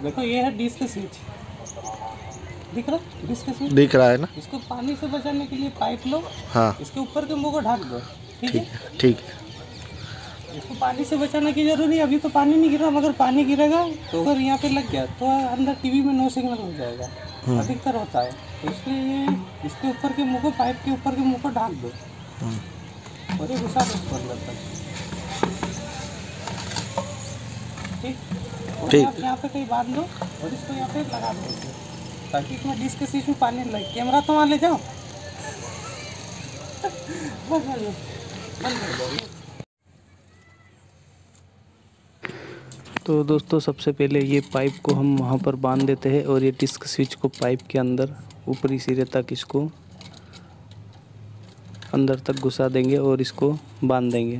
देखो ये है डिश का स्विच, दिख रहा है? डिश का स्विच दिख रहा है ना। इसको पानी से बचाने के लिए पाइप लो, हाँ इसके ऊपर के मुंह को ढक दो। ठीक है, ठीक है। इसको पानी से बचाने की जरूरत नहीं, अभी तो पानी नहीं गिर रहा, मगर पानी गिरेगा तो अगर यहाँ पे लग गया तो अंदर टीवी में नो सिग्नल हो जाएगा, अधिकतर होता है। तो इसलिए इसके ऊपर के मुंह को, पाइप के ऊपर के मुंह को ढक दो और ये घुसा दो ऊपर तक। ठीक, और ठीक। आप यहाँ पे कहीं बांध दो और इसको यहाँ पे लगा दो ताकि इसमें डिश के स्विच में पानी न लगे। कैमरा तो वहाँ ले जाओ, बंद कर दो, बंद कर दो। तो दोस्तों सबसे पहले ये पाइप को हम वहाँ पर बांध देते हैं और ये डिस्क स्विच को पाइप के अंदर ऊपरी सिरे तक इसको अंदर तक घुसा देंगे और इसको बांध देंगे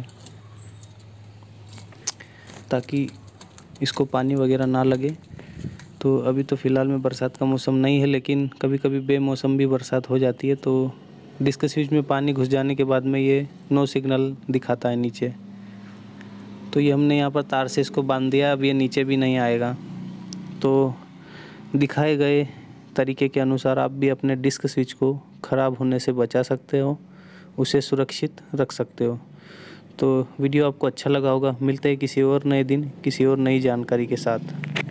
ताकि इसको पानी वगैरह ना लगे। तो अभी तो फ़िलहाल में बरसात का मौसम नहीं है, लेकिन कभी कभी बेमौसम भी बरसात हो जाती है, तो डिस्क स्विच में पानी घुस जाने के बाद में ये नो सिग्नल दिखाता है नीचे। तो ये हमने यहाँ पर तार से इसको बांध दिया, अब ये नीचे भी नहीं आएगा। तो दिखाए गए तरीके के अनुसार आप भी अपने डिस्क स्विच को ख़राब होने से बचा सकते हो, उसे सुरक्षित रख सकते हो। तो वीडियो आपको अच्छा लगा होगा। मिलते हैं किसी और नए दिन किसी और नई जानकारी के साथ।